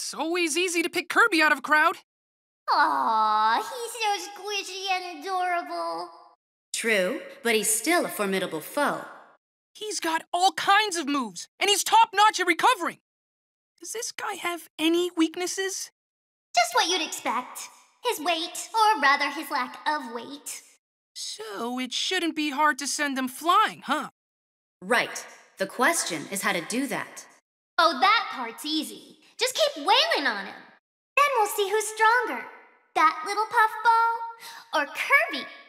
It's always easy to pick Kirby out of a crowd. Aw, he's so squishy and adorable. True, but he's still a formidable foe. He's got all kinds of moves, and he's top-notch at recovering. Does this guy have any weaknesses? Just what you'd expect. His weight, or rather his lack of weight. So it shouldn't be hard to send him flying, huh? Right. The question is how to do that. Oh, that part's easy. Just keep wailing on him. Then we'll see who's stronger. That little puffball or Kirby